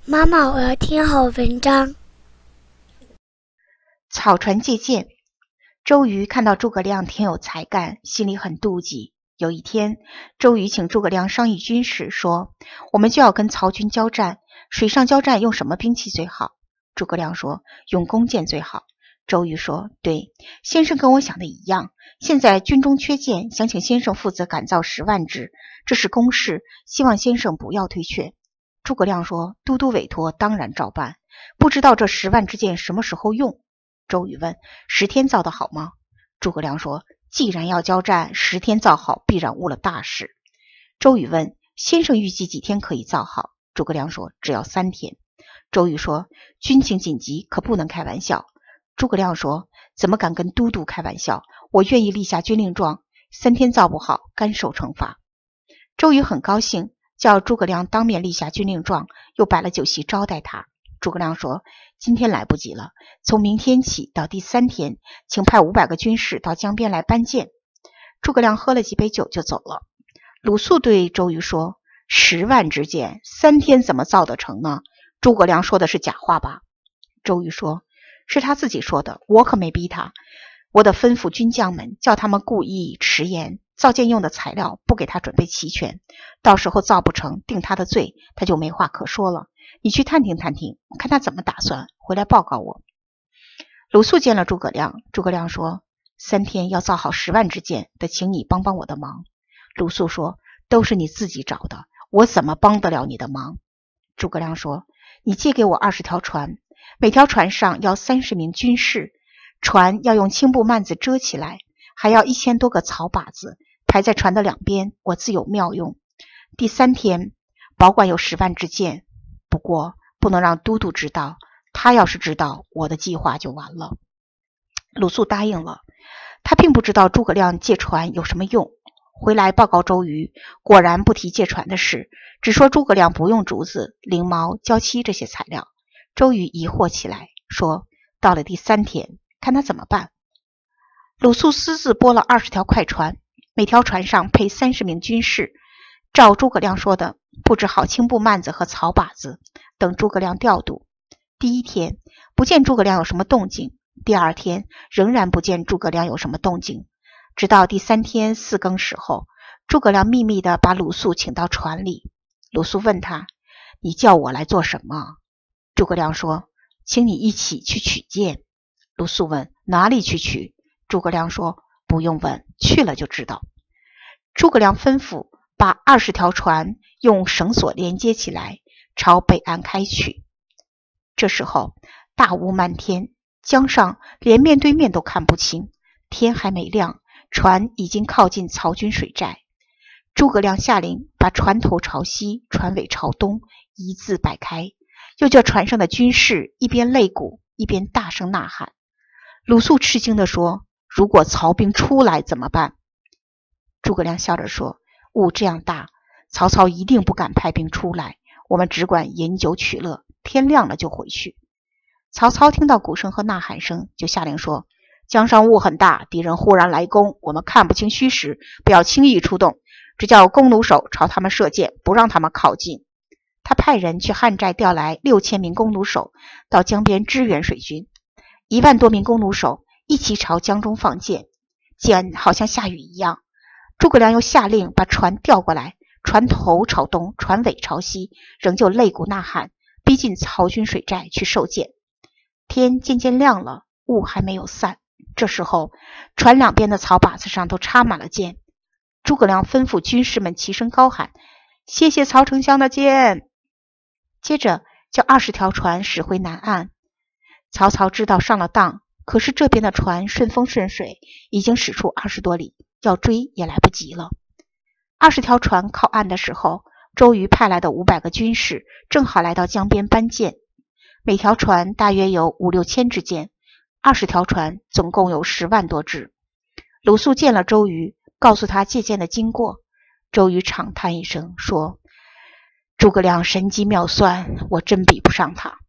妈妈，我要听好文章。 草船借箭。周瑜看到诸葛亮挺有才干，心里很妒忌。有一天，周瑜请诸葛亮商议军事，说：“我们就要跟曹军交战，水上交战用什么兵器最好？”诸葛亮说：“用弓箭最好。”周瑜说：“对，先生跟我想的一样。现在军中缺箭，想请先生负责赶造10万支，这是公事，希望先生不要推却。”诸葛亮说：“都督委托，当然照办。不知道这10万支箭什么时候用？”周瑜问：“10天造得好吗？”诸葛亮说：“既然要交战，10天造好必然误了大事。”周瑜问：“先生预计几天可以造好？”诸葛亮说：“只要3天。”周瑜说：“军情紧急，可不能开玩笑。”诸葛亮说：“怎么敢跟都督开玩笑？我愿意立下军令状，3天造不好，甘受惩罚。”周瑜很高兴，叫诸葛亮当面立下军令状，又摆了酒席招待他。诸葛亮说：“今天来不及了，从明天起到第3天，请派500个军士到江边来搬箭。”诸葛亮喝了几杯酒就走了。鲁肃对周瑜说：“10万支箭，3天怎么造得成呢？诸葛亮说的是假话吧？”周瑜说：“是他自己说的，我可没逼他。我得吩咐军将们，叫他们故意迟延，造箭用的材料不给他准备齐全，到时候造不成，定他的罪，他就没话可说了。你去探听探听，看他怎么打算，回来报告我。”鲁肃见了诸葛亮，诸葛亮说：“3天要造好10万支箭，得请你帮帮我的忙。”鲁肃说：“都是你自己找的，我怎么帮得了你的忙？”诸葛亮说：“你借给我20条船，每条船上要30名军士，船要用青布幔子遮起来，还要1000多个草靶子排在船的2边，我自有妙用。第3天，保管有10万支箭，不过不能让都督知道，他要是知道，我的计划就完了。”鲁肃答应了。他并不知道诸葛亮借船有什么用，回来报告周瑜，果然不提借船的事，只说诸葛亮不用竹子、绫毛、胶漆这些材料。周瑜疑惑起来，说：“到了第3天，看他怎么办。”鲁肃私自拨了20条快船，每条船上配30名军士，照诸葛亮说的布置好青布幔子和草靶子，等诸葛亮调度。第1天不见诸葛亮有什么动静，第2天仍然不见诸葛亮有什么动静，直到第3天4更时候，诸葛亮秘密地把鲁肃请到船里。鲁肃问他：“你叫我来做什么？”诸葛亮说：“请你一起去取箭。”鲁肃问：“哪里去取？”诸葛亮说：“不用问，去了就知道。”诸葛亮吩咐把20条船用绳索连接起来，朝北岸开去。这时候大雾漫天，江上连面对面都看不清，天还没亮，船已经靠近曹军水寨。诸葛亮下令把船头朝西，船尾朝东，一字摆开，又叫船上的军士一边擂鼓，一边大声呐喊。鲁肃吃惊地说：“如果曹兵出来怎么办？”诸葛亮笑着说：“雾这样大，曹操一定不敢派兵出来，我们只管饮酒取乐，天亮了就回去。”曹操听到鼓声和呐喊声，就下令说：“江上雾很大，敌人忽然来攻，我们看不清虚实，不要轻易出动，只叫弓弩手朝他们射箭，不让他们靠近。”他派人去汉寨调来6000名弓弩手，到江边支援水军。1万多名弓弩手一起朝江中放箭，箭好像下雨一样。诸葛亮又下令把船调过来，船头朝东，船尾朝西，仍旧擂鼓呐喊，逼近曹军水寨去受箭。天渐渐亮了，雾还没有散。这时候船2边的草靶子上都插满了箭。诸葛亮吩咐军士们齐声高喊：“谢谢曹丞相的箭！”接着叫20条船驶回南岸。曹操知道上了当，可是这边的船顺风顺水，已经驶出20多里，要追也来不及了。20条船靠岸的时候，周瑜派来的500个军士正好来到江边搬箭，每条船大约有5、6千支箭，20条船总共有10万多支。鲁肃见了周瑜，告诉他借箭的经过。周瑜长叹一声说：“诸葛亮神机妙算，我真比不上他。”